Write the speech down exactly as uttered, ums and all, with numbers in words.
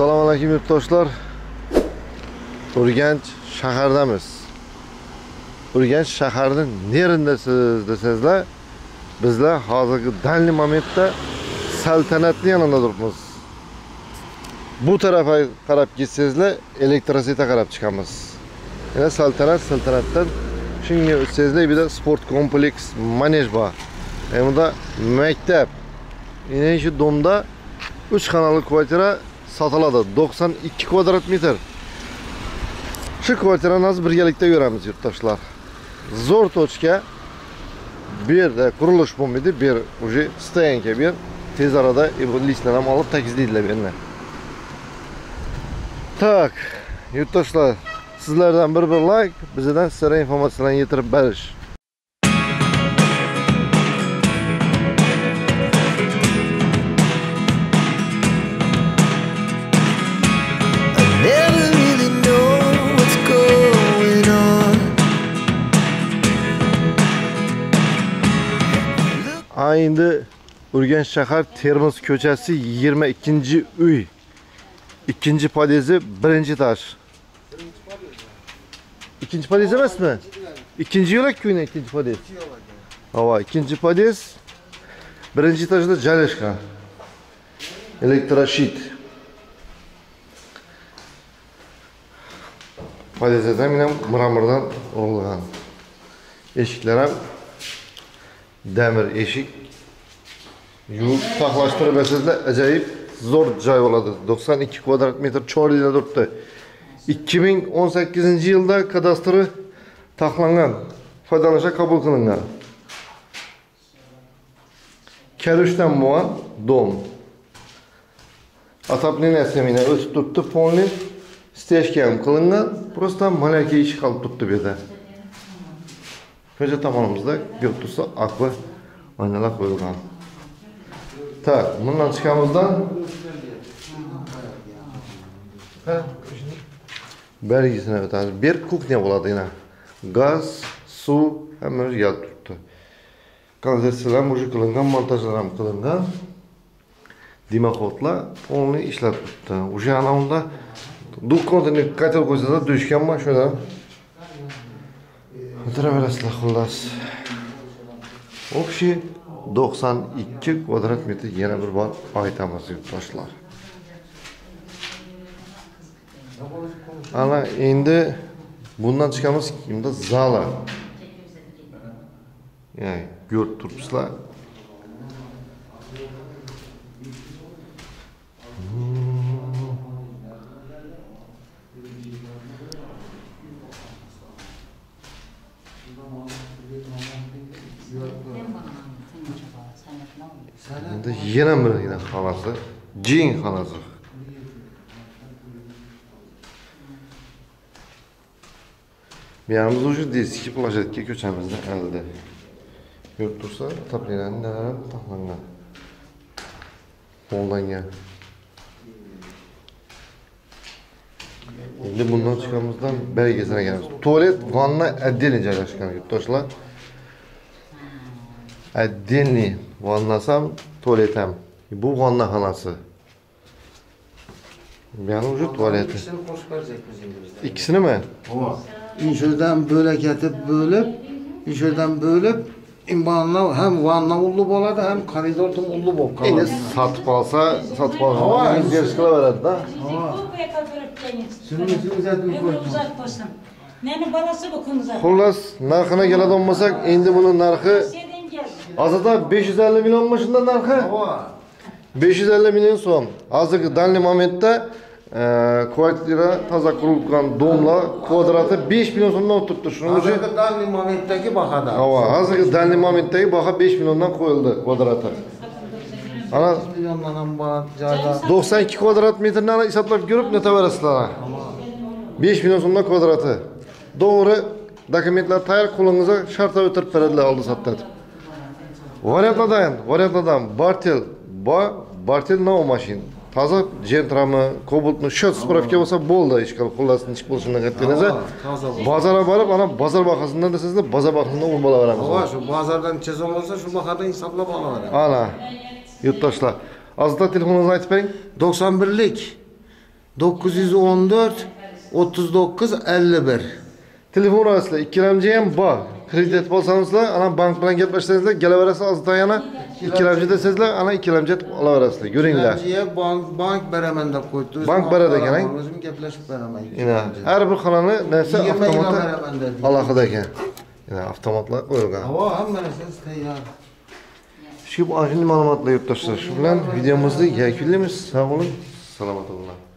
Assalomu alaykum yurtdoshlar. Urganch shahardamiz. Urganch shaharning nerindasiz desangizlar, bizlar hozirgi danli momentda saltanatli yanında turibmiz. Bu tarafa qarab ketsangizlar, elektrosita qarab chiqamiz. Yana saltanat saltanatdan shunga o'tsangizlar, bir de sport kompleks, manej bor. Bunda maktab. Yine şu domda üç kanallı kvartira satıladi. doksan ikki kvadrat metr. Şu kvartirani hozir birgalikda ko'ramiz yurtdoshlar. Zo'r tochka. Bu yerda qurilish bo'lmaydi, bu yer уже stoyanka, bu yer tez arada listlar ham olib takizlaydilar bu yerni. Tak, yurtdoshlar, sizlardan bir bir like, bizdan sizlarga informatsiyalarni yetirib berish. Endi Urganch shahar Termiz ko'chasi yigirma ikkinchi uy. ikkinchi podezi birinchi etaj. İkinci podez emasmi? ikkinchi yo'lak-ku ikkinchi podez. Hava ikkinchi podez. Birinchi etajda joylashgan. Elektroshit. Podezda ham mramordan o'rilgan. Eshiklar ham demir eshik. Yuvib saqlashtirib esasizlar, ajoyib zo'r joy bo'ladi. doksan ikki kvadrat metr cho'rida turibdi. ikki ming o'n sakkizinchi yilda kadastri taxlangan, foydalanishga qabul qilingan. Kelishdan bo'lgan dom. Отопление mina o'tib turibdi, polni steshka ham qilingan, просто malaka ish qolib turibdi bu yerda. Ko'cha tomonimizda ko'p tursa akva oynalar qo'yilgan. Tak, bundan chiqamizdan belgisini o'tamiz. Bir kuchnya bo'ladi yana. Gaz, suv hamma o'zgarib turibdi. Konsersiyalar уже qilingan, montajlar ham qilingan. Dimoxodlar polni ishlab turibdi. Уже ana unda dukkondni katel qo'ysalar dushkanman shunda. O'tiraverasizlar xullas. Общий doksan ikki kvadrat metr yana bir bor aytamiz yurtdoshlar. Ana endi bundan chiqamiz kimda zala. Yani ko'rib turibsizlar. Endi yana bir yine xonasi, jing xonasi. Biz уже diski plajetga ko'chamizda elde. Ko'rib tursa, taplinani nalari taxlangan. Qo'llangan. Endi bundan chiqamizdan beriga kelamiz. Tualet, vanna отдельно joylashgan yurtdoshlar. Отдельный vannasam, tualet ham. Bu vanna xonasi. Yani уже tualeti. İkisini mi? İnşöden böyle ketip bölüp, inşöden bölüp, imbanlar hem vanna ullu boladı hem koridordan ullu bol kalır. Yine satıp alsa, satıp alsa. Ama bir kıla verdi da. Sürümü sürümü uzatmasın. Nene balası bu konuda. Xullas, narxına keladi olmasak, endi bunun narxi azada besh yuz ellik milyon başında narxi. besh yuz ellik milyon so'm. Hozirgi danli momentda kvartira toza qurilgan domlar kvadrati besh million so'mdan o'tibdi. Shuning uchun hozirgi danli momentdagi bahada. Hava, hozirgi danli momentdagi baho besh milliondan qo'yildi kvadrati. Ana milyondan ham bor joyda. doksan ikki kvadrat metrni hisoblab ko'rib netaverasizlar. besh million so'mdan kvadrati. Doğru dokumentlar tayyor qo'lingizga shartda o'tirib beradilar oldi sotda. Variantlardan, variantlardan Bartel, ba Bartel nov mashin. Toza Gentrami, Kobaltmi, shot spravka bo'lsa bo'ldi, ish qilib xullasini ish bo'lishidan qaytganingizda bozorga borib, ana bozor bahosidan desangizda, bozor bahosidan olib olaveramiz. Ha, shu bozordan chizim bo'lsa, shu bahodan hisoblab olaveramiz. Ana, yurtdoshlar, azizlar telefoningizni aytib bering. doksan birlik dokuz yüz o'n dört o'ttiz dokuz ellik bir. Telefon orasida ikkilamchi ham bor. Kredit bo'lsanizlar, ana bank bilan gaplashsangizlar, kelaverasiz ozdan yana ikkilamchi desangizlar, ana ikkilamchi olaverasizlar. Ko'ringlar. Ikkilamchiga bank bank beraman deb qo'ydi. O'zim Bank beradi ekan, beraman, O'zim gaplashib beraman. Ina, har bir xonani narsa yigirma yil avtomatda beraman dedi. alohida ekan. Ina, avtomatlar qo'yilgan. Havo hamma narsasi tayyor. Shu ana shunday ma'lumotlar yurtdoshlar. Shu bilan videomizni yakunlaymiz. Sog' bo'ling, salomat bo'linglar.